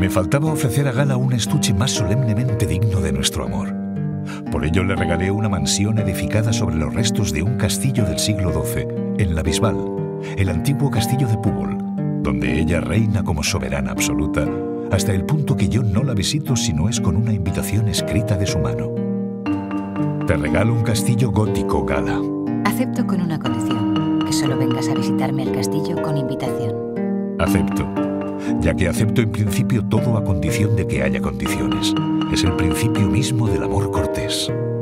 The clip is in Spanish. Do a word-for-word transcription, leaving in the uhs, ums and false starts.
Me faltaba ofrecer a Gala un estuche más solemnemente digno de nuestro amor. Por ello le regalé una mansión edificada sobre los restos de un castillo del siglo doce, en la Bisbal, el antiguo castillo de Púbol, donde ella reina como soberana absoluta, hasta el punto que yo no la visito si no es con una invitación escrita de su mano. Te regalo un castillo gótico, Gala. Acepto con una condición, que solo vengas a visitarme al castillo con invitación. Acepto, ya que acepto en principio todo a condición de que haya condiciones. Es el principio mismo del amor cortés.